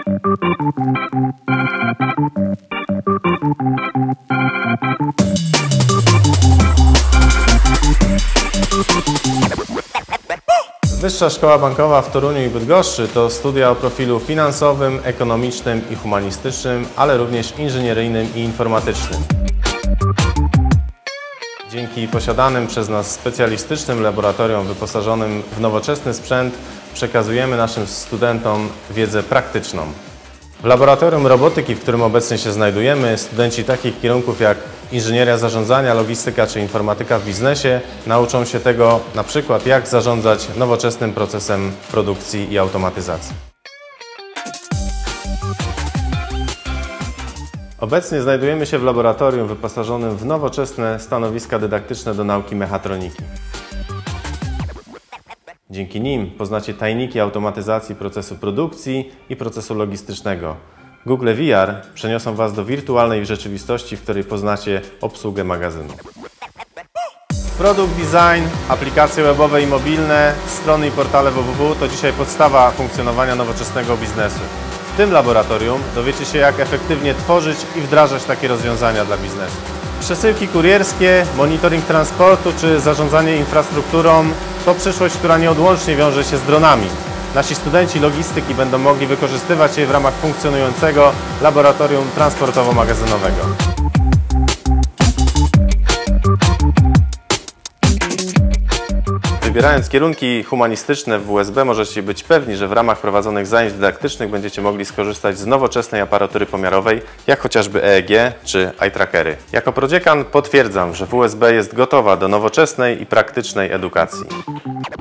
Wyższa Szkoła Bankowa w Toruniu i Bydgoszczy to studia o profilu finansowym, ekonomicznym i humanistycznym, ale również inżynieryjnym i informatycznym. Dzięki posiadanym przez nas specjalistycznym laboratorium wyposażonym w nowoczesny sprzęt przekazujemy naszym studentom wiedzę praktyczną. W laboratorium robotyki, w którym obecnie się znajdujemy, studenci takich kierunków jak inżynieria zarządzania, logistyka czy informatyka w biznesie nauczą się tego na przykład jak zarządzać nowoczesnym procesem produkcji i automatyzacji. Obecnie znajdujemy się w laboratorium wyposażonym w nowoczesne stanowiska dydaktyczne do nauki mechatroniki. Dzięki nim poznacie tajniki automatyzacji procesu produkcji i procesu logistycznego. Google VR przeniosą Was do wirtualnej rzeczywistości, w której poznacie obsługę magazynu. Produkt design, aplikacje webowe i mobilne, strony i portale www to dzisiaj podstawa funkcjonowania nowoczesnego biznesu. W tym laboratorium dowiecie się, jak efektywnie tworzyć i wdrażać takie rozwiązania dla biznesu. Przesyłki kurierskie, monitoring transportu czy zarządzanie infrastrukturą to przyszłość, która nieodłącznie wiąże się z dronami. Nasi studenci logistyki będą mogli wykorzystywać je w ramach funkcjonującego laboratorium transportowo-magazynowego. Wybierając kierunki humanistyczne w WSB możecie być pewni, że w ramach prowadzonych zajęć dydaktycznych będziecie mogli skorzystać z nowoczesnej aparatury pomiarowej, jak chociażby EEG czy eye-trackery. Jako prodziekan potwierdzam, że WSB jest gotowa do nowoczesnej i praktycznej edukacji.